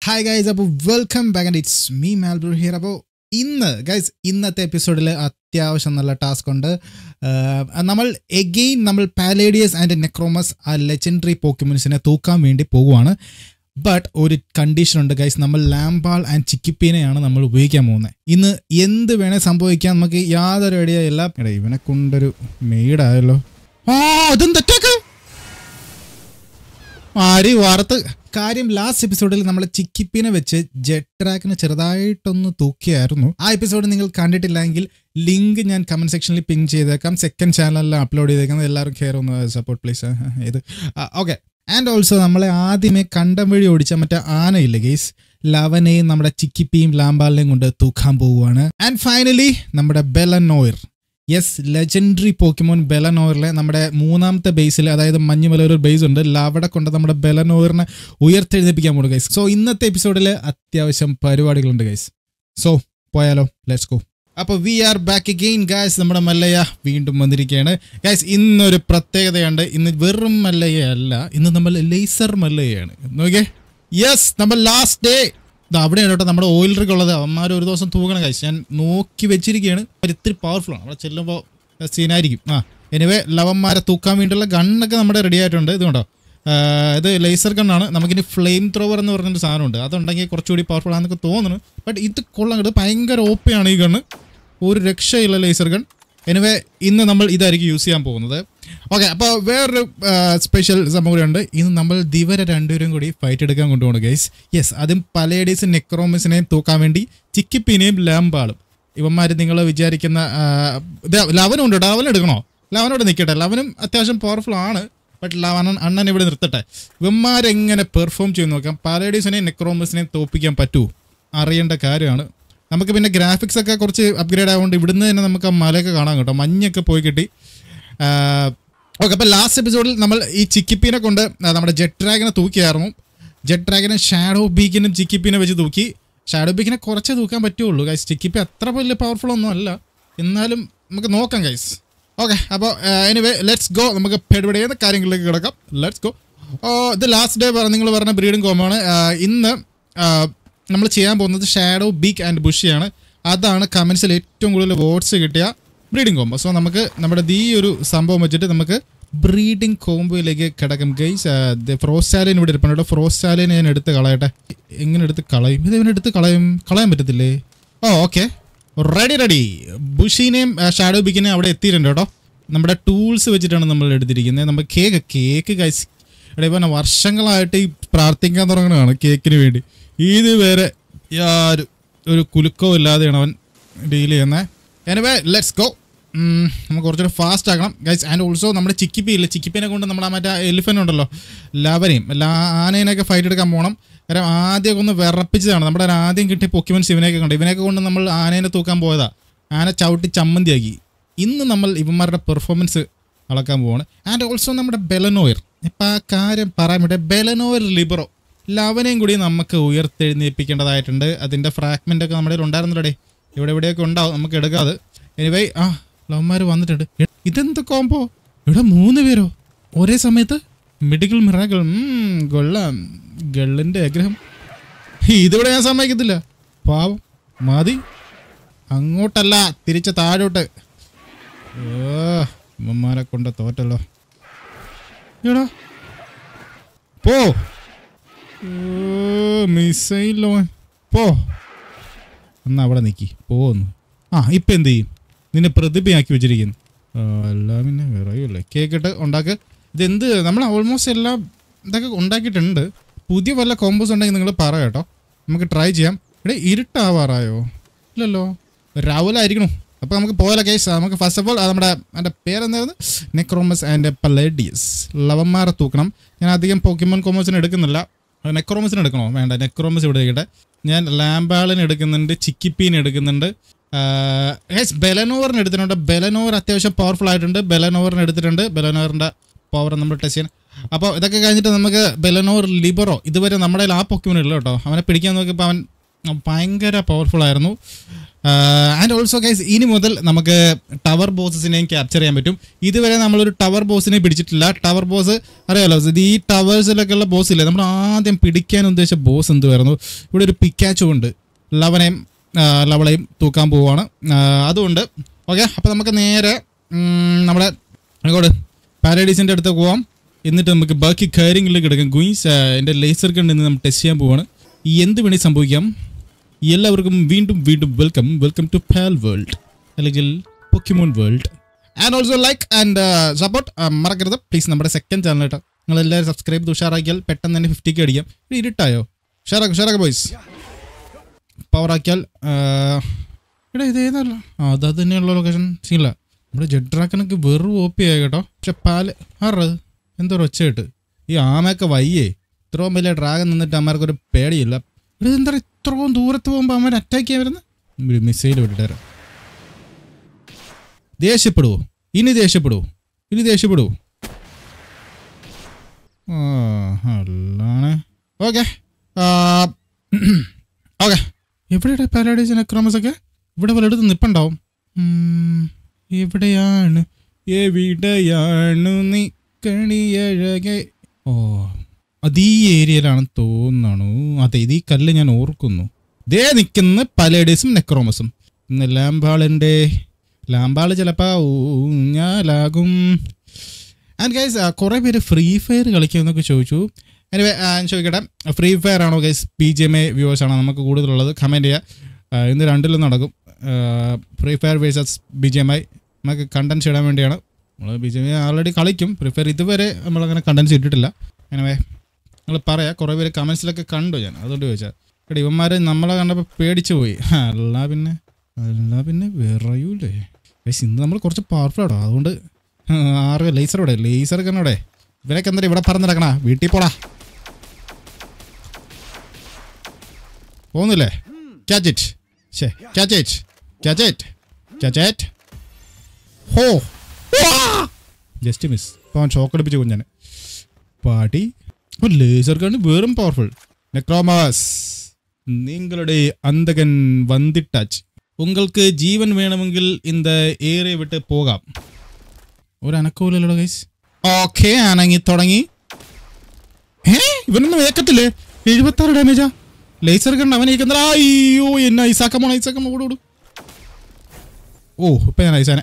Hi guys, അപ്പോൾ welcome back and it's me മാൽബ്രൂ here. അപ്പോൾ ഇന്നത്തെ എപ്പിസോഡിൽ അത്യാവശ്യം നല്ല ടാസ്ക് ഉണ്ട്. നമ്മൾ പാലേഡിയസ് ആൻഡ് നെക്രോമസ് ആ ലെജൻഡറി പോക്കിമോൻസിനെ തൂക്കാൻ വേണ്ടി പോകുവാണ്. ബട്ട് ഒരു കണ്ടീഷൻ ഉണ്ട് ഗൈസ്, നമ്മൾ ലാംബാൾ ആൻഡ് ചിക്കിപ്പീനെയാണ് നമ്മൾ ഉപയോഗിക്കാൻ പോകുന്നത്. ഇന്ന് എന്ത് വേണേൽ സംഭവിക്കാം, നമുക്ക് യാതൊരു ഐഡിയ ഇല്ല. ഇവനെ കൊണ്ടൊരു മെയ്ഡായല്ലോ. അതും തെറ്റാക്ക് ആരി വാർത്ത് കാര്യം. ലാസ്റ്റ് എപ്പിസോഡിൽ നമ്മൾ ചിക്കിപ്പിനെ വെച്ച് ജെറ്റ് ട്രാക്കിന് ചെറുതായിട്ടൊന്ന് തൂക്കിയായിരുന്നു. ആ എപ്പിസോഡ് നിങ്ങൾ കണ്ടിട്ടില്ലെങ്കിൽ ലിങ്ക് ഞാൻ കമന്റ് സെക്ഷനിൽ പിൻ ചെയ്തേക്കാം. സെക്കൻഡ് ചാനലിൽ അപ്ലോഡ് ചെയ്തേക്കാം. എല്ലാവരും കെയർ ഒന്ന് സപ്പോർട്ട് പ്ലീസ്. ഇത് ഓക്കെ. ആൻഡ് ഓൾസോ നമ്മളെ ആദ്യമേ കണ്ടം വഴി ഓടിച്ച മറ്റേ ആനയില്ലേ ഗെയ്സ്, ലവനെയും നമ്മുടെ ചിക്കിപ്പിയും ലാംബാളിനെയും കൊണ്ട് തൂക്കാൻ പോവുകയാണ്. ആൻഡ് ഫൈനലി നമ്മുടെ ബെലനോയർ, യെസ്, ലെജൻഡറി പോക്കിമോൻ ബെലനോയറിലെ നമ്മുടെ മൂന്നാമത്തെ ബേസിൽ, അതായത് മഞ്ഞുമലൊരു ബേസ് ഉണ്ട്, അവിടെ കൊണ്ട് നമ്മുടെ ബെലനോയറിനെ ഉയർത്തെഴുന്നേപ്പിക്കാൻ പോകും ഗൈസ്. സോ ഇന്നത്തെ എപ്പിസോഡിൽ അത്യാവശ്യം പരിപാടികളുണ്ട് ഗൈസ്. സോ പോയാലോ, ലെറ്റ്സ് ഗോ. അപ്പോൾ we are back again guys. നമ്മുടെ മല്ലയ്യ വീണ്ടും വന്നിരിക്കുകയാണ് ഗൈസ്. ഇന്നൊരു പ്രത്യേകതയുണ്ട്. ഇന്ന് വെറും മല്ലയ്യ അല്ല, ഇന്ന് നമ്മൾ ലേസർ മല്ലയ്യാണ്. നോക്കിയേ, യെസ്, നമ്മൾ ലാസ്റ്റ് ഡേ അവിടെയാണ് കേട്ടോ നമ്മുടെ ഓയിൽ റിഗ് ഉള്ളത്. അവന്മാർ ഒരു ദിവസം തൂക്കണം കഴിച്ച് ഞാൻ നോക്കി വെച്ചിരിക്കുകയാണ്. അവർ ഇത്തിരി പവർഫുള്ളാണ്, അവിടെ ചെല്ലുമ്പോൾ സീനായിരിക്കും. എനിവേ ലവന്മാരെ തൂക്കാൻ വേണ്ടിയുള്ള ഗണ്ണൊക്കെ നമ്മുടെ റെഡി ആയിട്ടുണ്ട്. ഇതുകൊണ്ടോ, ഇത് ലേസർ ഗണ്ണാണ്. നമുക്കിനി ഫ്ലെയിം ത്രോവർ എന്ന് പറഞ്ഞൊരു സാധനമുണ്ട്, അതുണ്ടെങ്കിൽ കുറച്ചുകൂടി പവർഫുൾ ആണെന്നൊക്കെ തോന്നുന്നു. ബട്ട് ഇത് കൊള്ളാം, ഭയങ്കര ഓപ്പയാണ് ഈ ഗണ്ണ്, ഒരു രക്ഷയില്ല ലേസർ ഗൺ. എനിവേ ഇന്ന് നമ്മൾ ഇതായിരിക്കും യൂസ് ചെയ്യാൻ പോകുന്നത്. ഓക്കെ, അപ്പോൾ വേറൊരു സ്പെഷ്യൽ സംഭവം കൂടി ഉണ്ട്. ഇന്ന് നമ്മൾ ദിവരെ രണ്ടുപേരും കൂടി ഫൈറ്റ് എടുക്കാൻ കൊണ്ടുപോകണം ഗൈസ്. യെസ്, അതും പലേഡീസും നെക്രോമിസിനെയും തൂക്കാൻ വേണ്ടി ചിക്കിപ്പിനെയും ലാംബാളും. ഇവന്മാർ നിങ്ങൾ വിചാരിക്കുന്ന ലവനും ഉണ്ട് കേട്ടോ. ലവൻ എടുക്കണോ? ലവനോട് നിൽക്കട്ടെ, ലവനും അത്യാവശ്യം പവർഫുൾ ആണ്. ബട്ട് അണ്ണൻ ഇവിടെ നിർത്തട്ടെ. ഇവന്മാരെങ്ങനെ പെർഫോം ചെയ്ത് നോക്കാം. പലേഡീസിനെയും നെക്രോമിസിനെയും തോപ്പിക്കാൻ പറ്റുമോ അറിയേണ്ട കാര്യമാണ്. നമുക്ക് പിന്നെ ഗ്രാഫിക്സ് ഒക്കെ കുറച്ച് അപ്ഗ്രേഡ് ആയതുകൊണ്ട് ഇവിടുന്ന് തന്നെ നമുക്ക് ആ മലയൊക്കെ കാണാൻ കേട്ടോ, മഞ്ഞൊക്കെ പോയി കിട്ടി. ഓക്കെ, അപ്പോൾ ലാസ്റ്റ് എപ്പിസോഡിൽ നമ്മൾ ഈ ചിക്കിപ്പീനെ കൊണ്ട് നമ്മുടെ ജെറ്റ് ഡ്രാഗനെ തൂക്കിയായിരുന്നു. ജെറ്റ് ഡ്രാഗനെ ഷാഡോ ബീക്കിനും ചിക്കിപ്പീനെ വെച്ച് തൂക്കി. ഷാഡോ ബീക്കിനെ കുറച്ചേ തൂക്കാൻ പറ്റുള്ളൂ ഗൈസ്. ചിക്കിപ്പി അത്ര വലിയ പവർഫുൾ ഒന്നും അല്ല, എന്നാലും നമുക്ക് നോക്കാം ഗൈസ്. ഓക്കെ, അപ്പോൾ എനിവേ ലെറ്റ്സ് ഗോ. നമുക്ക് പരിപാടി ചെയ്യുന്ന കാര്യങ്ങളിലേക്ക് കിടക്കാം. Let's go. ഇത് ലാസ്റ്റ് ഡേ നിങ്ങൾ പറഞ്ഞ ബ്രീഡിംഗ് കോമാണ്. ഇന്ന് നമ്മൾ ചെയ്യാൻ പോകുന്നത് ഷാഡോ ബീക്ക് ആൻഡ് ബുഷിയാണ്. അതാണ് കമൻസിൽ ഏറ്റവും കൂടുതൽ വോട്ട്സ് കിട്ടിയ ബ്രീഡിംഗ് കോംബോ. സോ നമുക്ക് നമ്മുടെ ഈ ഒരു സംഭവം വെച്ചിട്ട് നമുക്ക് ബ്രീഡിംഗ് കോംബോയിലേക്ക് കിടക്കും ഗൈസ്. ഫ്രോസ്റ്റാലിൻ ഇവിടെ ഇരിപ്പുണ്ട്. ഫ്രോസ്റ്റാലിനെ ഞാൻ എടുത്ത് കളയട്ടെ. എങ്ങനെ എടുത്ത് കളയും? ഇത് ഇവനെടുത്ത് കളയാൻ പറ്റത്തില്ലേ? Okay, ready. ബുഷിനെയും ഷാഡോ ബീക്കിനെയും അവിടെ എത്തിയിട്ടുണ്ട് കേട്ടോ. നമ്മുടെ ടൂൾസ് വെച്ചിട്ടാണ് നമ്മൾ എടുത്തിരിക്കുന്നത്. നമ്മൾ കേക്ക് ഗൈസ്, ഇവിടെ ഇവനെ വർഷങ്ങളായിട്ട് ഈ പ്രാർത്ഥിക്കാൻ തുടങ്ങുന്നതാണ് കേക്കിന് വേണ്ടി. ഇത് വേറെ ഒരു കുലുക്കവും ഇല്ലാതെയാണ് അവൻ ഡീൽ ചെയ്യുന്നത്. Anyway let's go. നമുക്ക് കുറച്ചുകൂടെ ഫാസ്റ്റ് ആക്കണം ഗൈസ്. ആൻഡ് ഓൾസോ നമ്മുടെ ചിക്കിപ്പിനെ കൊണ്ട് നമ്മുടെ മറ്റേ എലിഫൻ്റ് ഉണ്ടല്ലോ, ലവനെയും ആനേനെയൊക്കെ ഫൈറ്റ് എടുക്കാൻ പോകണം. കാരണം ആദ്യമൊക്കെ ഒന്ന് വിറപ്പിച്ചതാണ്. നമ്മുടെ ആദ്യം കിട്ടിയ പൊക്കിമോൻസ് ഇവനെയൊക്കെ കൊണ്ട് നമ്മൾ ആനേനെ തൂക്കാൻ പോയതാ. ആന ചവിട്ടി ചമ്മന്തിയാക്കി. ഇന്ന് നമ്മൾ ഇവന്മാരുടെ പെർഫോമൻസ് അളക്കാൻ പോവാണ്. ആൻഡ് ഓൾസോ നമ്മുടെ ബെലനോയർ, ഇപ്പം ആ കാര്യം പറയാൻ വേണ്ടി ബെലനോയർ ലിബറോ ലവനെയും കൂടി നമുക്ക് ഉയർത്തെഴുന്നേൽപ്പിക്കേണ്ടതായിട്ടുണ്ട്. അതിൻ്റെ ഫ്രാഗ്മെൻ്റ് ഒക്കെ നമ്മുടെ ഉണ്ടായിരുന്നല്ലേ, എവിടെയൊക്കെ ഉണ്ടാവും, നമുക്ക് എടുക്കാതെ. എനിവേ ലവന്മാർ വന്നിട്ടുണ്ട്. ഇതെന്ത് കോംബോ? ഇവിടെ 3 പേരോ ഒരേ സമയത്ത്? മെഡിക്കൽ മിറാക്കിൾ, കൊള്ളാം. ഗള്ളിൻ്റെ ആഗ്രഹം ഇതിവിടെ ഞാൻ സമ്മതിക്കത്തില്ല. പാവം മതി, അങ്ങോട്ടല്ല തിരിച്ച് താഴോട്ട്. ഉമ്മമാരെ കൊണ്ട് തോറ്റല്ലോ. എടാ പോ, മിസൈലോ പോ. എന്നാ അവിടെ നിൽക്കി പോന്നു. ഇപ്പം എന്ത് ചെയ്യും? നിന്നെ പ്രതിഭയാക്കി വെച്ചിരിക്കുന്നു. എല്ലാം പിന്നെ വിറയുമല്ലേ. കേക്കിട്ട് ഉണ്ടാക്ക്. ഇതെന്ത്, നമ്മൾ ഓൾമോസ്റ്റ് എല്ലാം ഇതൊക്കെ ഉണ്ടാക്കിയിട്ടുണ്ട്. പുതിയ വല്ല കോമ്പോസ് ഉണ്ടെങ്കിൽ നിങ്ങൾ പറ കേട്ടോ, നമുക്ക് ട്രൈ ചെയ്യാം. ഇവിടെ ഇരുട്ടാവാറായോ? ഇല്ലല്ലോ, രാവിലായിരിക്കണോ. അപ്പോൾ നമുക്ക് പോയാലോ കേസ്. നമുക്ക് ഫസ്റ്റ് ഓഫ് ഓൾ എൻ്റെ പേരെന്തായിരുന്നു, നെക്രോമസ് ആൻഡ് പലേഡിയസ് ലവന്മാരെ തൂക്കണം. ഞാൻ അധികം പോക്കിമോൻ കോമ്പോസിന് എടുക്കുന്നില്ല. നെക്രോമസിന് എടുക്കണോ? വേണ്ട, നെക്രോമസ് ഇവിടെ ഇരിക്കട്ടെ. ഞാൻ ലാംബാളിന് എടുക്കുന്നുണ്ട്, ചിക്കിപ്പീന് എടുക്കുന്നുണ്ട്, ബെലനോവറിന് എടുത്തിട്ടുണ്ട്. ബെലനോവർ അത്യാവശ്യം പവർഫുൾ ആയിട്ടുണ്ട്. ബെലനോവറിന് എടുത്തിട്ടുണ്ട്. ബെലനോവറിൻ്റെ പവർ നമ്മൾ ടെസ്റ്റ് ചെയ്യണം. അപ്പോൾ ഇതൊക്കെ കഴിഞ്ഞിട്ട് നമുക്ക് ബെലനോവർ ലിബറോ, ഇതുവരെ നമ്മുടെ ആ പൊക്കിമോൻ ഇല്ല കേട്ടോ. അവനെ പിടിക്കാൻ നോക്കിയപ്പോൾ അവൻ ഭയങ്കര പവർഫുൾ ആയിരുന്നു. ആൻഡ് ഓൾസോ ഗൈസ് ഇനി മുതൽ നമുക്ക് ടവർ ബോസസിനെയും ക്യാപ്ചർ ചെയ്യാൻ പറ്റും. ഇതുവരെ നമ്മളൊരു ടവർ ബോസിനെ പിടിച്ചിട്ടില്ല. ടവർ ബോസ് അറിയാലോ, ഇത് ഈ ടവേഴ്സിലൊക്കെ ഉള്ള ബോസ് ഇല്ലേ, നമ്മൾ ആദ്യം പിടിക്കാൻ ഉദ്ദേശിച്ച ബോസ് എന്തുവായിരുന്നു? ഇവിടെ ഒരു പിക്കാച്ചും ഉണ്ട്, ലവളെയും തൂക്കാൻ പോവുകയാണ്. അതുകൊണ്ട് ഓക്കെ, അപ്പോൾ നമുക്ക് നേരെ നമ്മുടെ അങ്ങോട്ട് പാരഡൈസിൻ്റെ അടുത്ത് പോവാം. എന്നിട്ട് നമുക്ക് ബാക്കി കാര്യങ്ങളിലേക്ക് എടുക്കാം. ഗുയിൻസ് എൻ്റെ ലേസർ ഗൺ നിന്ന് നമ്മൾ ടെസ്റ്റ് ചെയ്യാൻ പോവാണ്. എന്ത് വേണേൽ സംഭവിക്കാം. എല്ലാവർക്കും വീണ്ടും വെൽക്കം ടു പാൽ വേൾഡ് അല്ലെങ്കിൽ Pokemon world. And also like and support മറക്കരുത് പ്ലീസ്. നമ്മുടെ സെക്കൻഡ് ചാനൽ കേട്ടോ, നിങ്ങളെല്ലാവരും സബ്സ്ക്രൈബ് ചെയ്ത് ഉഷാറാക്കിയാൽ പെട്ടെന്ന് തന്നെ 50K അടിക്കാം. ഇരുട്ടായോ? ഉഷാറാക്ക് ബോയ്സ്. പവറാക്കിയാൽ ഇവിടെ ഇത് ഏതല്ല, അത് തന്നെയുള്ള ലൊക്കേഷൻ സീനില്ല. നമ്മുടെ ജെഡ്രാക്കനൊക്കെ വെറും OP ആയി കേട്ടോ. പക്ഷെ പാല് ആറത് എന്തോ ഒച്ചയായിട്ട് ഈ ആമയൊക്കെ വയ്യേ. ഇത്രയും വലിയ ഡ്രാഗൺ നിന്നിട്ട് അമ്മമാർക്കൊരു പേടിയില്ല. ഇവിടെ എന്താ ഇത്രയും ദൂരത്ത് പോകുമ്പോൾ അമ്മ അറ്റാക്ക് ചെയ്യാൻ വരുന്നത്? മിസൈൽ വിട്ടിട്ട് ദേഷ്യപ്പെടുവോ? ഇനി ദേഷ്യപ്പെടുവോ? അല്ലാണ്. ഓക്കെ എവിടെയാ പാരഡൈസ് നെക്രോമസ് ഒക്കെ? ഇവിടെ വല്ലയിടത്ത് നിപ്പുണ്ടാവും. എവിടെയാണ് നീ കണിയഴകെ? ഓ, അത് ഈ ഏരിയയിലാണെന്ന് തോന്നണു. അതെ, ഇത് ഈ കല്ല് ഞാൻ ഓർക്കുന്നു. ദേ നിൽക്കുന്ന പാരഡൈസും നെക്രോമസും. ഇന്ന് ലാമ്പാള് ചിലപ്പോൾ ഊഞ്ഞാലാകും. ആൻഡ് ഗൈസ് കുറേ പേര് ഫ്രീ ഫയർ കളിക്കുമെന്നൊക്കെ ചോദിച്ചു. എനിവേ ഞാൻ ചോദിക്കട്ടെ, ഫ്രീ ഫയർ ആണോ ഗൈസ് PGMA വ്യൂവേഴ്സ് ആണോ നമുക്ക് കൂടുതലുള്ളത്? കമൻറ്റ് ചെയ്യുക. ഇന്ന് രണ്ടിലും നടക്കും. ഫ്രീ ഫയർ വേഴ്സസ് BGMI നമുക്ക് കണ്ടൻസ് ഇടാൻ വേണ്ടിയാണ്. നമ്മൾ BGMI ആൾറെഡി കളിക്കും. ഫ്രീ ഫയർ ഇതുവരെ നമ്മളങ്ങനെ കണ്ടൻസ് ഇട്ടിട്ടില്ല. എനിവേ നിങ്ങൾ പറയാം. കുറേ പേര് കമൻസിലൊക്കെ കണ്ടു ഞാൻ, അതുകൊണ്ട് ചോദിച്ചാൽ. ഇവിടെ ഇവന്മാർ നമ്മളെ കണ്ടപ്പോൾ പേടിച്ചു പോയി. അല്ല പിന്നെ വിറയൂലേ ഗൈസ്. ഇന്ന് നമ്മൾ കുറച്ച് പവർഫുൾ ആണോ, അതുകൊണ്ട് ലേസർ കണ്ണോടെ ഇവനൊക്കെ എന്താ ഇവിടെ പറഞ്ഞ് നടക്കണ? വീട്ടിൽ പോടാ. പോകുന്നില്ലേ? ഹോ ജസ്റ്റ് മിസ്. ഇപ്പോൾ അവൻ ഷോക്ക് അടിപ്പിച്ച് കുഞ്ഞാന് പാട്ടി. അപ്പോൾ ലേസർ കണ്ണ് വേറും പവർഫുൾ. നെക്രോമസ്, നിങ്ങളുടെ അന്തകൻ വന്നിട്ടാച്ച്. ഉങ്ങൾക്ക് ജീവൻ വേണമെങ്കിൽ இந்த ഏരിയ വിട്ട് പോകാം. ഒരു അനക്കമില്ലല്ലോ ഗൈസ്. ഓക്കെ, അനങ്ങി തുടങ്ങി. ഇവനൊന്നും വേക്കത്തില്ലേ? 76 ഡാമേജാ. ലേസർ കണ്ട് അവനേക്കുന്ന. അയ്യോ എന്നാ ഐസാക്കമ്മ ഓടോട്. ഓ ഇപ്പം ഞാൻ ഐസാനെ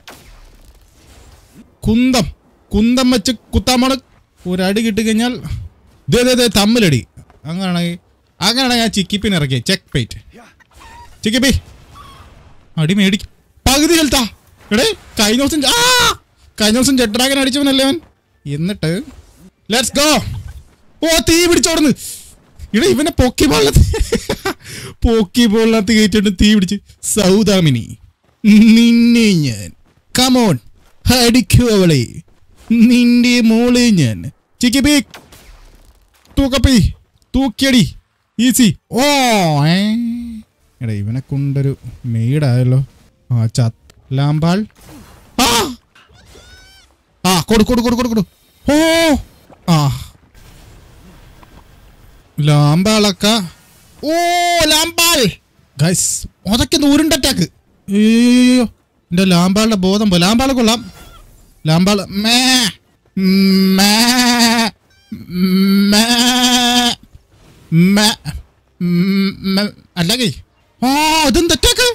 കുന്തം വെച്ച് കുത്താമണ്. ഒരടി കിട്ടിക്കഴിഞ്ഞാൽ ദേ തമ്മിലടി. അങ്ങനെയാണെങ്കിൽ ഞാൻ ചിക്കിപ്പിന് ഇറക്കി. ചെക്ക് പേറ്റ് ചിക്കിപ്പി അടി മേടിക്കും. പകുതി ഹെൽത്താ. എടേ കഴിഞ്ഞ ദിവസം ജെഡ്രാഗൻ അടിച്ചവനല്ലേ അവൻ. എന്നിട്ട് ലെറ്റ്സ് ഗോ. ഓ തീ പിടിച്ചോടുന്നു. ഇവിടെ ഇവനെ പോക്കിബോളിനകത്ത് കയറ്റിട്ട് തീ പിടിച്ച്. സൗദാമിനി നിന്നെ ഞാൻ കമോൺ അടിക്കൂ അവളെ, നിന്റെ മോളെ ഞാൻ. ചിക്കിപ്പി തൂക്കിയടി ഈസി. ഓ എടാ ഇവനെ കൊണ്ടൊരു മെയ്ഡായല്ലോ. ലാമ്പാൾ കൊടു. ഓ ലാമ്പാളക്ക. ഓ ലാമ്പാൾ ഗൈസ്, അതൊക്കെ നൂറിൻ്റെ അറ്റാക്ക്. അയ്യോ എൻ്റെ ലാമ്പാളുടെ ബോധം പോ. ലാമ്പാൾ കൊള്ളാം. ലാമ്പാൾ അല്ലേ? ഓ ഇതെന്ത് അറ്റാക്ക്?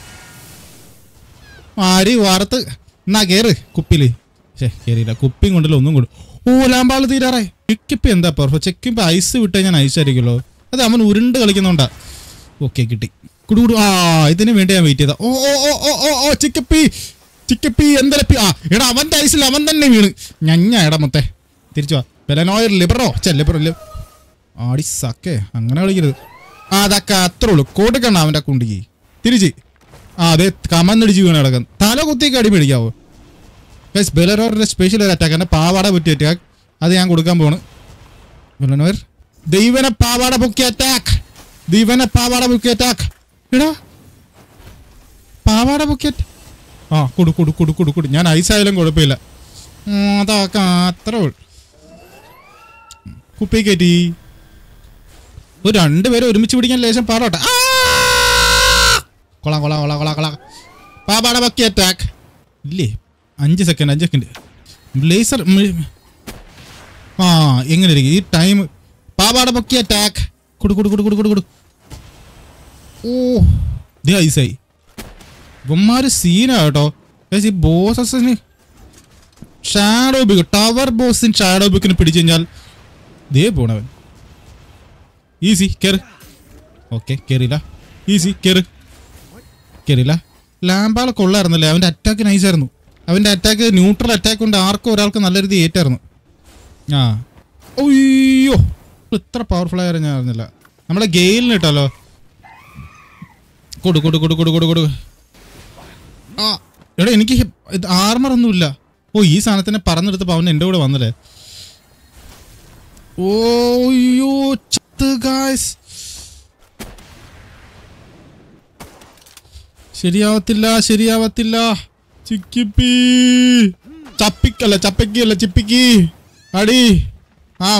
ആര് വാർത്ത് എന്നാ കേറ് കുപ്പില്. കയറിയില്ല, കുപ്പിയും കൊണ്ടല്ലോ ഒന്നും കൊണ്ട്. ഓ ലാമ്പാള് തീരാറായി. ചെക്കിപ്പ് എന്താ പെർഫെക്റ്റ്. ചെക്കിപ്പ് ഐസ് വിട്ട് ഞാൻ ഐസ് ആയിരിക്കുമല്ലോ. അത് അവൻ ഉരുണ്ട് കളിക്കുന്നുണ്ടാ. ഓക്കെ കിട്ടി. കുടുകുടു. ഇതിന് വേണ്ടി ഞാൻ വെയിറ്റ് ചെയ്താ. ഓ ചിക്കപ്പി എന്തലപ്പി. എടാ അവൻ്റെ ഐസിൽ അവൻ തന്നെ വീണ്. എടാ മൊത്തേ തിരിച്ചു വാ. ബെലനോയർ ലിബറോ ആടി സക്കേ. അങ്ങനെ കളിക്കരുത്. അതൊക്കെ അത്രേ ഉള്ളൂ. കൊടുക്കണ്ട അവൻ്റെ കുണ്ടിക്ക് തിരിച്ച്. അതെ കമന്നടിച്ച് വീണ് കിടക്കുന്നു. തല കുത്തിക്ക് അടി മേടിക്കാവോ ഗൈസ്? ബെലനോയറിൻ്റെ സ്പെഷ്യൽ ഒരു അറ്റാക്ക്, എൻ്റെ പാവാട പറ്റിയ അറ്റാക്ക്. അത് ഞാൻ കൊടുക്കാൻ പോണ്. ബെലനോയർ ദൈവനെ പാവാട പൊക്കി അറ്റാക്ക്. എടാ പാവാട പൊക്കി കൊടു. ഞാൻ ഐസായാലും കുഴപ്പമില്ല. അതൊക്കെ അത്ര കുപ്പി കയറ്റി. ഒരു രണ്ടുപേരും ഒരുമിച്ച് പിടിക്കാൻ ലേശം പാടോട്ടെ. കൊള്ളാം കൊള്ളാം കൊള്ളാം കൊള്ളാം കൊള്ളാം. പാവാട പൊക്കി അറ്റാക്ക് ഇല്ലേ? 5 സെക്കൻഡ്. ലേസർ ആ എങ്ങനെ ഇരിക്കും ഈ ടൈം? പാവാട പൊക്കി അറ്റാക്ക്. കൊടു. ഓ ദേ ഐസായി. ഇവന്മാര് സീനാ കേട്ടോ. ഈ ബോസസിന് ഷാഡോ ബിക്ക്, ടവർ ബോസിന് ഷാഡോ ബിക്കിന് പിടിച്ചു കഴിഞ്ഞാൽ ദേ പോണവൻ. ഈസി കയറ്. ഓക്കെ കയറിയില്ല. ഈസി കയറിയില്ല. ലാംബാളെ കൊള്ളായിരുന്നല്ലേ. അവൻ്റെ അറ്റാക്ക് നൈസായിരുന്നു. അവൻ്റെ അറ്റാക്ക് ന്യൂട്രൽ അറ്റാക്ക് കൊണ്ട് ആർക്കും ഒരാൾക്ക് നല്ല രീതി ഏറ്റായിരുന്നു. ആ ഒയ്യോ ഇത്ര പവർഫുൾ ആയിരുന്നു ഞാൻ അറിഞ്ഞില്ല. നമ്മളെ ഗെയിലിന് കിട്ടാലോ. കൊടു. ആ എടാ എനിക്ക് ആർമർ ഒന്നുമില്ല. ഓ ഈ സാധനത്തിനെ പറന്നെടുത്തപ്പോൾ അവൻ എൻ്റെ കൂടെ വന്നല്ലേ. ഓയ്യോ ചത്ത് ഗായ്സ്. ശരിയാവത്തില്ല. ചിക്കിപ്പി ചിപ്പിക്കി അടി. ആ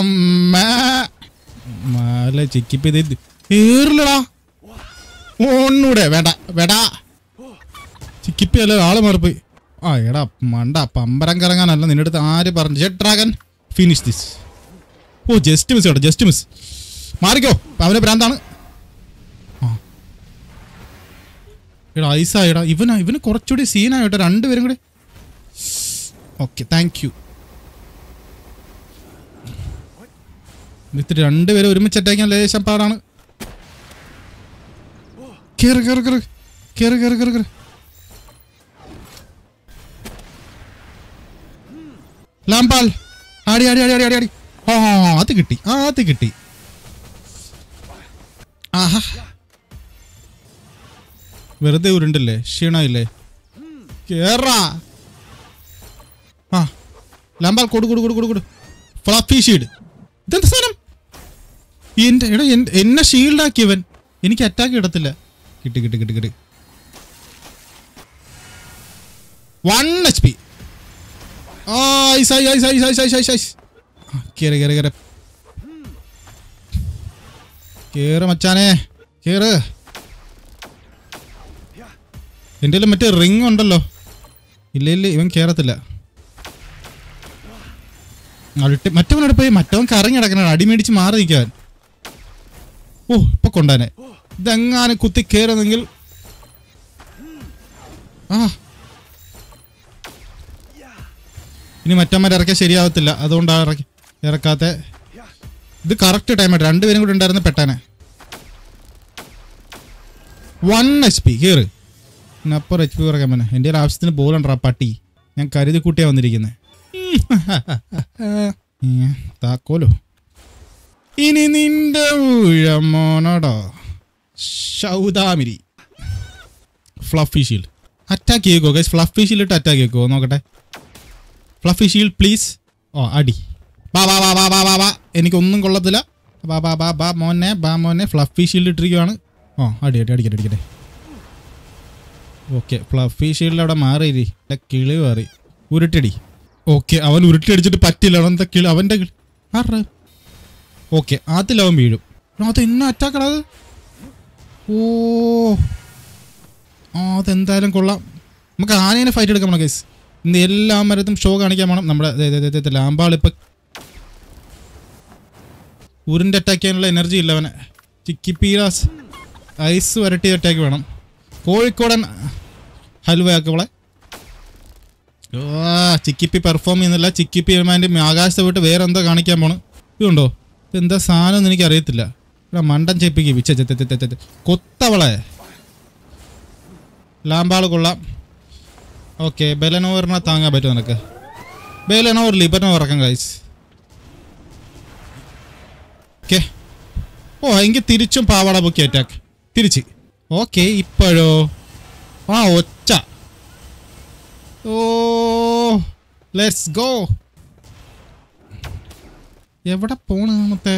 മാല ചിക്കിപ്പി ഏറില്ലടാ. ഒന്നൂടെ വേണ്ട. ചിക്കിപ്പി അല്ല ആള് മാറിപ്പോയി. ആ എടാ മണ്ട പമ്പരം കറങ്ങാനല്ല നിന്റെ അടുത്ത് ആര് പറഞ്ഞു? Jet dragon finish this. Oh just miss. മാറിക്കോ അവനെ ഭ്രാന്താണ്. എടാ ഐസായിടാ. ഇവന് കുറച്ചുകൂടി സീനായിട്ടോ രണ്ടുപേരും കൂടി. Okay thank you. വിത്ത് രണ്ടുപേരും ഒരുമിച്ച് അറ്റാക്കാൻ ലേശം പാടാണ്. കേറ്. ലാംബാൾ ആടി. ആ അത് കിട്ടി. ആഹാ വെറുതെ ഉരുണ്ടല്ലേ, ക്ഷീണമില്ലേ? കേറാ. ആ ലാംബാൾ കൊടു. Fluffy shield. ഇതെന്താ സാധനം? എന്നെ ഷീൽഡാക്കിയവൻ. എനിക്ക് അറ്റാക്ക് കിടത്തില്ല. കിട്ടി. 1 HP. ഐസ്. കേറ് മച്ചാനെ കേറ്. എൻ്റെ മറ്റേ റിങ് ഉണ്ടല്ലോ. ഇല്ല ഇവൻ കേറത്തില്ല. മറ്റവനോട് പോയി മറ്റവൻ കറങ്ങി കിടക്കണ അടിമേടിച്ച് മാറി നിൽക്കാൻ. ഓ ഇപ്പൊ കൊണ്ടാനെ ഇതെങ്ങാനും കുത്തി കയറുന്നെങ്കിൽ. ആ ഇനി മറ്റന്മാർ ഇറക്കിയാൽ ശരിയാവത്തില്ല. അതുകൊണ്ടാണ് ഇറക്കാത്ത. ഇത് കറക്റ്റ് ടൈമായിട്ട് രണ്ടുപേരും കൂടി ഉണ്ടായിരുന്ന പെട്ടാനെ. 1 HP കയറ്. അപ്പുറം HP കുറയ്ക്കാൻ പറ്റും. എൻ്റെ ഒരു ആവശ്യത്തിന് ബോളുണ്ടാ പട്ടി. ഞാൻ കരുതി കൂട്ടിയാണ് വന്നിരിക്കുന്നത്. താക്കോലോ ഇനി നിന്റെ ഊഴമോനോടോ ശൗദാമിരി. ഫ്ലഫി ഷീൽഡ് അറ്റാക്ക് ചെയ്യോ ഗൈസ്. ഫ്ലഫി ഷീൽഡ് ഇട്ട് അറ്റാക്ക് ചെയ്യോ നോക്കട്ടെ. Fluffy shield please. ഓ അടി. ബാ എനിക്കൊന്നും കൊള്ളത്തില്ല. ബാ മോനെ ഫ്ലഫി ഷീൽഡ് ഇട്ടിരിക്കുവാണ്. ഓ അടിക്കട്ടെ. ഓക്കെ ഫ്ലഫി ഷീൽഡ് അവിടെ മാറിയിരി. കിളി മാറി. ഉരുട്ടടി. ഓക്കെ അവൻ ഉരുട്ടി അടിച്ചിട്ട് പറ്റില്ല. അവൻ്റെ കിളി അവൻ്റെ കിളി ആറ്. ഓക്കെ അതിലവൻ വീഴും. അത് എന്നെ അറ്റാക്കണത്. ഓ അതെന്തായാലും കൊള്ളാം. നമുക്ക് ആനേനെ ഫൈറ്റ് എടുക്കാൻ വേണം ഗൈസ്. ഇന്ന് എല്ലാ മരത്തും ഷോ കാണിക്കാൻ വേണം. നമ്മുടെ ലാംബാൾ ഇപ്പം ഉരുൻ്റെ അറ്റാക്ക് ചെയ്യാനുള്ള എനർജി ഇല്ല അവനെ. ചിക്കിപ്പീരാസ് ഐസ് വരട്ടി അറ്റാക്ക് വേണം. കോഴിക്കോടൻ ഹൽവയാക്കവളെ. ചിക്കിപ്പി പെർഫോം ചെയ്യുന്നില്ല. ചിക്കിപ്പി ആകാശത്ത് പോയിട്ട് വേറെ എന്തോ കാണിക്കാൻ പോണ്. ഇതുണ്ടോ ഇതെന്താ സാധനം എന്ന് എനിക്ക് അറിയത്തില്ല. ഇവിടെ മണ്ടൻ ചെപ്പിക്ക് കൊത്തവളെ. ലാംബാൾ കൊള്ളാം. ഓക്കെ ബെലനോറിനെ താങ്ങാൻ പറ്റും നിനക്ക്. ബെലനോർ ലിബർനോർ ഇറക്കാം ഗൈസ്. ഓക്കെ ഓ എങ്കിൽ തിരിച്ചും പാവാട പൊക്കി അറ്റാക്ക് തിരിച്ച്. ഓക്കെ ഇപ്പോഴോ ഒച്ച. Oh let's go. എവിടെ പോണ് മറ്റേ?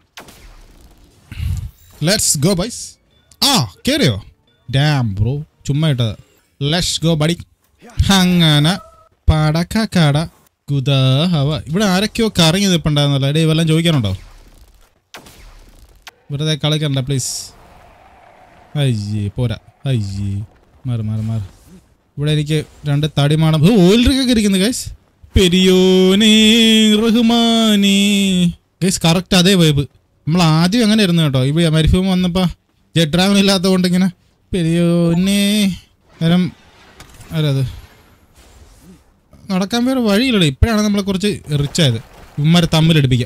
Let's go boys. കേറിയോ? ഡാം ബ്രോ ചുമ്മാ ഇട്ടത്. Let's go buddy. അങ്ങനെ പടക്കാട കുതാഹവ. ഇവിടെ ആരൊക്കെയോ കറങ്ങി നിൽപ്പുണ്ടായിരുന്നല്ലോ. എടേ ഇവെല്ലാം ചോദിക്കാനുണ്ടോ? വെറുതെ കളിക്കണ്ട പ്ലീസ്. അയ്യേ പോരാ. അയ്യേ മാറി മാറി മാറി. ഇവിടെ എനിക്ക് 2 തടിമാണം ഓയിൽ റിഗൊക്കെ ഇരിക്കുന്നു ഗൈസ്. പെരിയോനേ റഹ്മാനേ ഗൈസ്. കറക്റ്റ് അതേ വൈബ്. നമ്മൾ ആദ്യം അങ്ങനെ ആയിരുന്നു കേട്ടോ. ഈ മരുഭൂമി വന്നപ്പോൾ ജെറ്റ് ഡ്രാഗൺ ഇല്ലാത്തത് കൊണ്ട് ഇങ്ങനെ പെരിയോനേ നേരം അല്ലത് നടക്കാൻ വേറെ വഴിയില്ലല്ലോ. ഇപ്പോഴാണ് നമ്മളെ കുറച്ച് റിച്ചായത്. ഇവന്മാരെ തമ്മിലടിപ്പിക്കാം.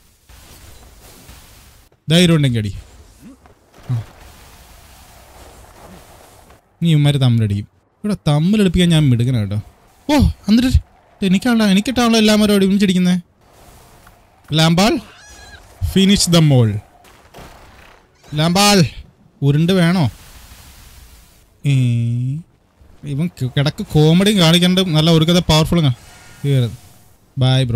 ധൈര്യം ഉണ്ടെങ്കിൽ അടി. നീ ഇവന്മാരെ തമ്മിലടിക്കും. ഇവിടെ തമ്മിലടിപ്പിക്കാൻ ഞാൻ മിടുക്കണം കേട്ടോ. ഓ എന്നിട്ട് എനിക്കിട്ടാണല്ലോ എല്ലാവരും ഒരുമിച്ചിടിക്കുന്നത്. ലാംബാൾ ഫിനിഷ് ദ മോൾ. ലാംബാൾ ഉരുണ്ട് വേണോ? ഇവൻ കിടക്ക് കോമഡിയും കാണിക്കേണ്ട നല്ല ഒരുക്കത പവർഫുൾ. Bye bro.